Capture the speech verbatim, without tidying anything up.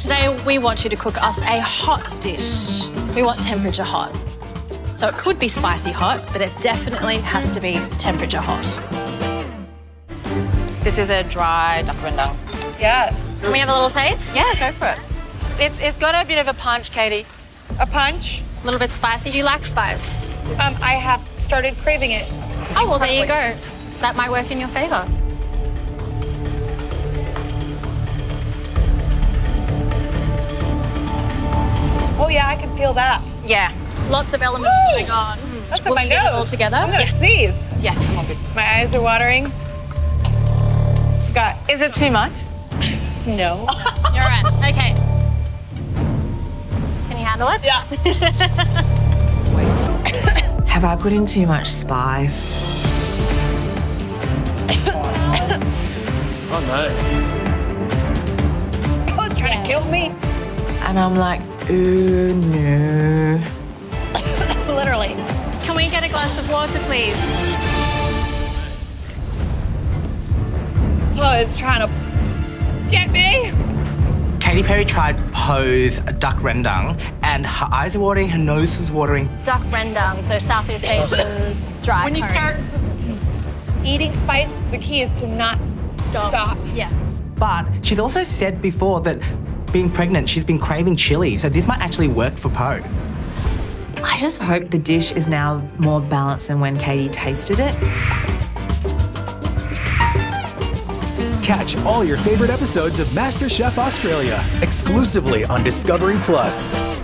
Today we want you to cook us a hot dish. We want temperature hot. So it could be spicy hot, but it definitely has to be temperature hot. This is a dry duck rendang. Yes. Can we have a little taste? Yeah, go for it. It's It's got a bit of a punch, Katie. A punch? A little bit spicy. Do you like spice? Um, I have started craving it. Oh, well, there you go. That might work in your favour. Oh, yeah, I can feel that. Yeah. Lots of elements Woo! going on. That's in Will my you get it all nose. together? I'm gonna Yeah. sneeze. Yeah, come on, good. My eyes are watering. Got. Is it too much? No. You're right. Okay. Can you handle it? Yeah. Have I put in too much spice? Oh no. It was trying to kill me. And I'm like, ooh, no. Literally. Can we get a glass of water, please? Oh, it's trying to get me. Katy Perry tried Poe's duck rendang, and her eyes are watering, her nose is watering. Duck rendang, so Southeast Asian dry When you curry. start eating spice, the key is to not stop. Stop. Yeah. But she's also said before that being pregnant, she's been craving chili, so this might actually work for Poe. I just hope the dish is now more balanced than when Katie tasted it. Catch all your favorite episodes of MasterChef Australia exclusively on Discovery Plus.